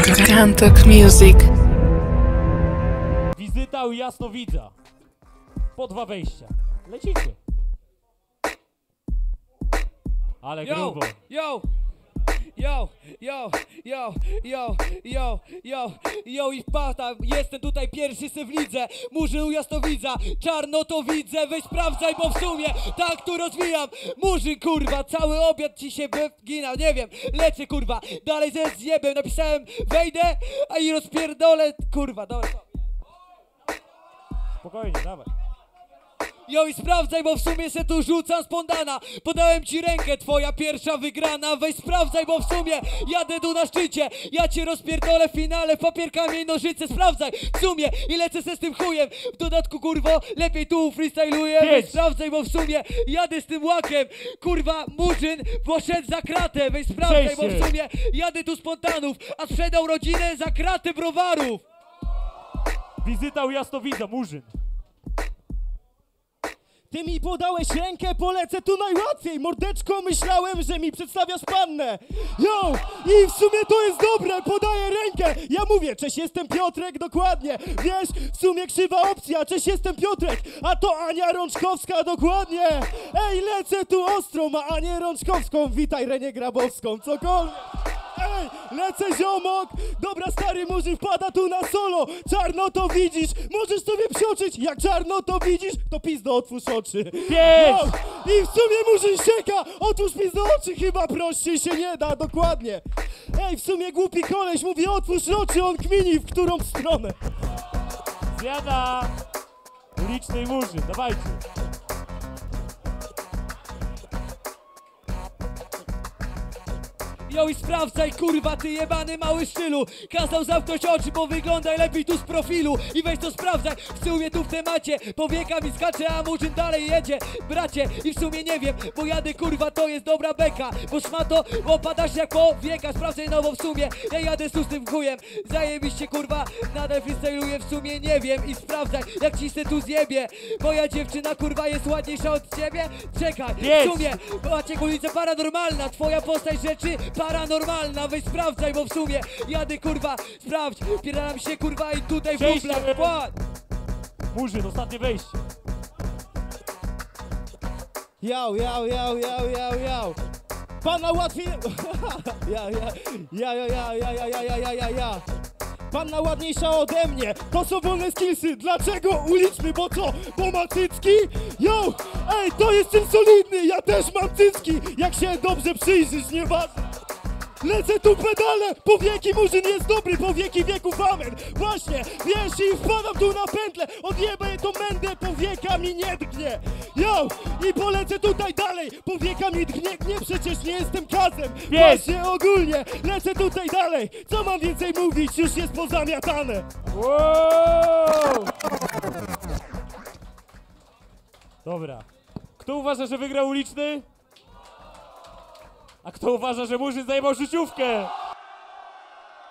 Kantok Music. Wizyta u jasnowidza. Po 2 wejścia. Lecicie. Ale grubo. Yo i wpadam, jestem tutaj pierwszy se w lidze. Murzyn u jasnowidza, czarno to widzę. Weź sprawdzaj, bo w sumie tak tu rozwijam. Murzyn kurwa, cały obiad ci się wyginał. Nie wiem, lecę kurwa, dalej ze zjebem. Napisałem wejdę, a i rozpierdolę. Kurwa, dobra. Spokojnie, dawaj. Yo i sprawdzaj, bo w sumie se tu rzucam spontana. Podałem ci rękę, twoja pierwsza wygrana. Weź sprawdzaj, bo w sumie jadę tu na szczycie. Ja cię rozpierdolę w finale, papier, kamień, nożyce. Sprawdzaj w sumie i lecę se z tym chujem. W dodatku kurwo, lepiej tu freestyluję. Weź sprawdzaj, bo w sumie jadę z tym łakiem. Kurwa, Murzyn poszedł za kratę. Weź sprawdzaj, bo w sumie jadę tu spontanów. A sprzedał rodzinę za kratę browarów. Wizyta u jasnowidza, Murzyn. Ty mi podałeś rękę, polecę tu najłatwiej. Mordeczko, myślałem, że mi przedstawiasz pannę. Yo, i w sumie to jest dobre, podaję rękę. Ja mówię, cześć, jestem Piotrek, dokładnie. Wiesz, w sumie krzywa opcja, cześć, jestem Piotrek. A to Ania Rączkowska, dokładnie. Ej, lecę tu ostro, ma Anię Rączkowską. Witaj, Renię Grabowską, cokolwiek. Ej, lecę ziomok! Dobra, stary Murzyn wpada tu na solo! Czarno to widzisz! Możesz sobie przeoczyć! Jak czarno to widzisz, to pizdo otwórz oczy! No, i w sumie Murzyn sieka! Otwórz pizdo oczy! Chyba prościej się nie da, dokładnie! Ej, w sumie głupi koleś mówi otwórz oczy, on kmini w którą stronę! Zjada uliczny Murzyn, dawajcie. Yo i sprawdzaj, kurwa, ty jebany mały sztylu. Kazał zamknąć oczy, bo wyglądaj lepiej tu z profilu. I weź to sprawdzaj, w sumie tu w temacie. Powieka mi skacze, a Murzyn dalej jedzie. Bracie, i w sumie nie wiem, bo jadę, kurwa, to jest dobra beka. Bo szmato, opadasz jak powieka. Sprawdzaj, no bo w sumie ja jadę z tym chujem. Zajebiście, kurwa, nadal freestyluję, w sumie nie wiem. I sprawdzaj, jak ci se tu zjebie. Moja dziewczyna, kurwa, jest ładniejsza od ciebie. Czekaj, w sumie, macie ulica paranormalna. Twoja postać rzeczy paranormalna, weź sprawdzaj, bo w sumie jadę, kurwa, sprawdź, pierdalam się, kurwa, i tutaj w bublach wkład. Murzyn, ostatnie wejście. Jau. Pana łatwiej... Ja. Panna ładniejsza ode mnie, to są wolne skillsy. Dlaczego uliczny, bo co? Bo ma cycki? Yo, ej, to jest tym solidny, ja też mam cycki. Jak się dobrze przyjrzysz, nieważne. Lecę tu pedale, powieki Murzyn jest dobry, powieki wieków amen. Właśnie, wiesz, i wpadam tu na pętlę, odjebę to mędę, powieka mi nie drgnie. Yo, i polecę tutaj dalej, powieka mi drgnie, przecież nie jestem kazem. Właśnie, ogólnie, lecę tutaj dalej, co mam więcej mówić, już jest pozamiatane. Wow! Dobra, kto uważa, że wygrał uliczny? A kto uważa, że Murzyn zajmował życiówkę?